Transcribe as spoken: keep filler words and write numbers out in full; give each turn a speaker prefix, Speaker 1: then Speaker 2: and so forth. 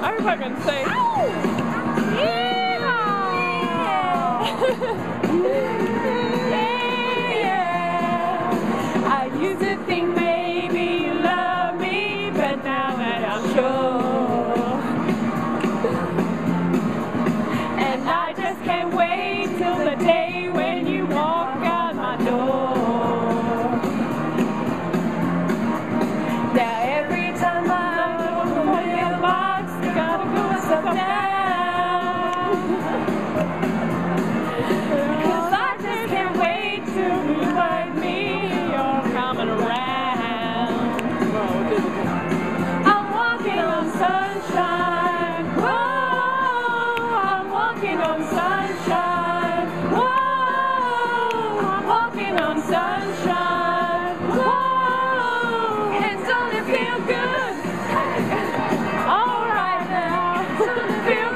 Speaker 1: I fucking say, I used to think maybe you love me, but now that I'm sure, and I just can't wait till the day when you walk out my door. Now every time I go to my mailbox, gotta go upside down, 'cause I just can't wait to remind me you're coming around. I'm walking on sunshine. Whoa, I'm walking on sunshine. Whoa, I'm walking on sunshine. Whoa, and don't it feel good? All right now, don't it feel